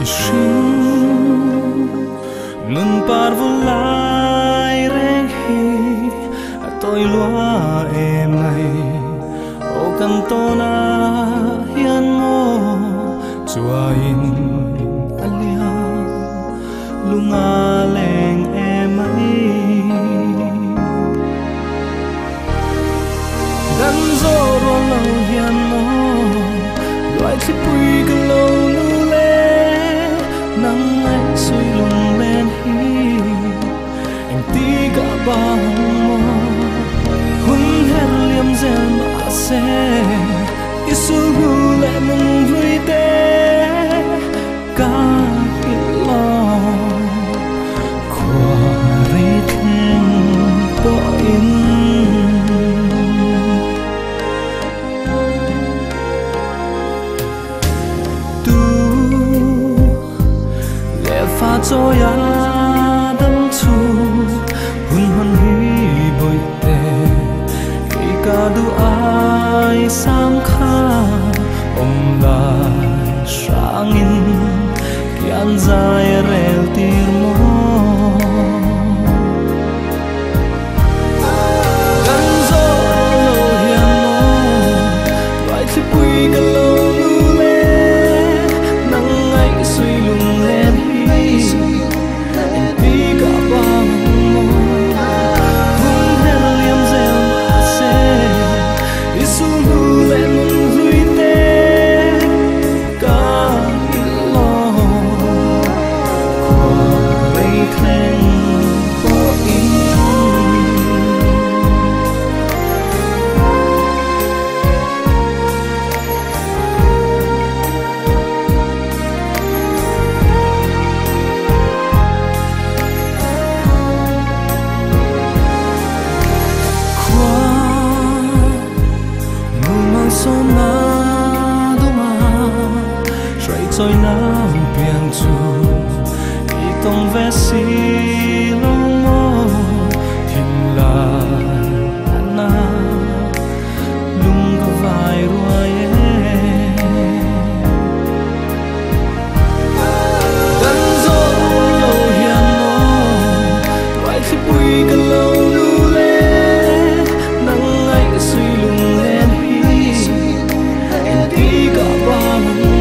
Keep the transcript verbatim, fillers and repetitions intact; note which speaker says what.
Speaker 1: nun parvulai reng hi tôi loa em này ô cantona hian mo chua in alia lunga leng em ấy gan zo ro lo hian mo loại chiếc bụi cái lâu lu lê nắng anh suy lùng lên hi anh tí cả ba mò hun hết liêm rèn mà xe isu hu lệ mừng vui tê ca ít lo qua rít thêm bỏ in pha cho ya đâm chu hun hun hi bồi tê khi cả du ai sang kha om lại sang in kian dài rel tir mo gan zo lo hian mo lại chỉ bụi cái lâu lu lê nắng anh suy lùng lên rồi nào biển chu đi tông ve xì long mô thình là na lung có vài ruồi gần gió lâu hiền mô loại chiếc bụi cái lâu lu lê nắng anh suy lùng lên hi em tí cả ba